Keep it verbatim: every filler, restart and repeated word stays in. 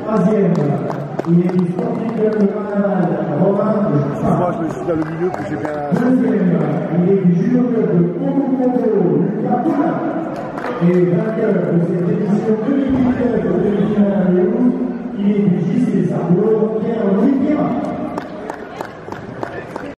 Troisième, il est du sportif de carnaval, Romain Justin. Moi, je me suis dans le milieu que j'ai bien. Deuxième, il est du judo club de Polo, Lucas Poulin. Et vainqueur de cette édition deux mille dix-neuf deux mille vingt, il est du J C Sardo, Pierre-Louis Guérin.